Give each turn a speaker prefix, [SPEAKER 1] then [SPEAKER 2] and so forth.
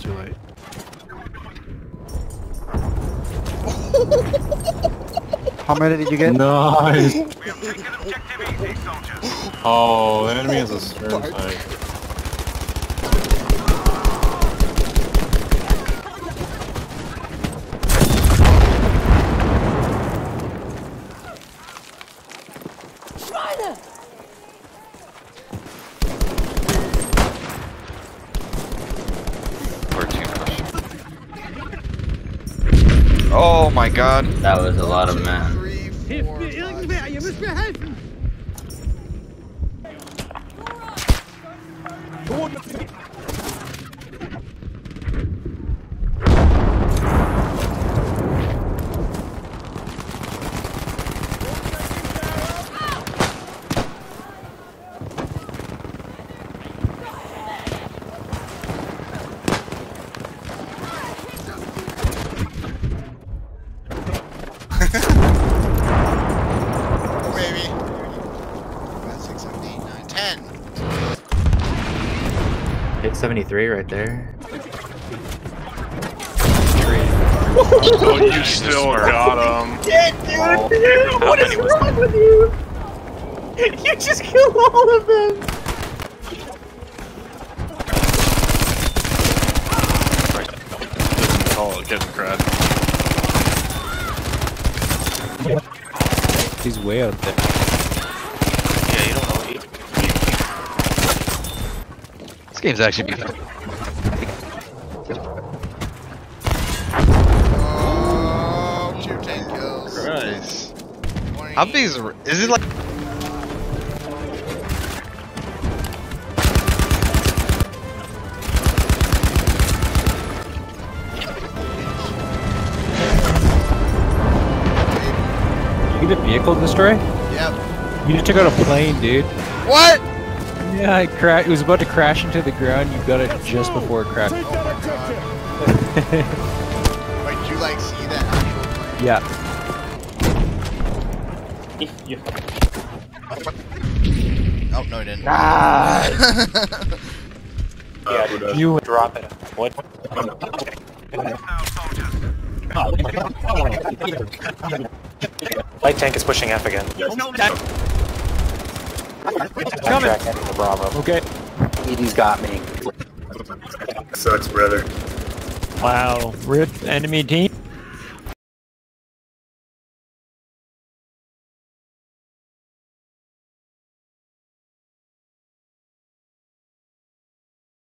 [SPEAKER 1] too late. How many did you get?
[SPEAKER 2] Nice! Oh, the enemy has a stern sight.
[SPEAKER 3] Oh my god.
[SPEAKER 4] That was a lot of men.
[SPEAKER 5] Maybe. 5, 6, 7, 8, 9, 10.
[SPEAKER 4] Hit 73 right there.
[SPEAKER 6] Oh, you still got him.
[SPEAKER 7] Yeah, dude! What is wrong with you? You just killed all of them!
[SPEAKER 6] Call it getting crud.
[SPEAKER 1] He's way out there.
[SPEAKER 6] Yeah, you don't know what he...
[SPEAKER 3] This game's actually beautiful.
[SPEAKER 5] Oh, 2 tank kills.
[SPEAKER 3] Christ. How big is it like?
[SPEAKER 1] You get a vehicle destroy?
[SPEAKER 5] Yep.
[SPEAKER 1] You just took out a plane, dude.
[SPEAKER 5] What?
[SPEAKER 1] Yeah, it was about to crash into the ground. You got it just before it crashed.
[SPEAKER 5] Oh my god. Wait, did you like see that actual plane?
[SPEAKER 1] Yeah.
[SPEAKER 5] Oh, no, I didn't.
[SPEAKER 7] Yeah, you drop it. What? Light tank is pushing F again.
[SPEAKER 1] Coming.
[SPEAKER 7] The Bravo.
[SPEAKER 1] Okay.
[SPEAKER 4] ED's got me.
[SPEAKER 8] Sucks, brother.
[SPEAKER 1] Wow. Rip enemy team.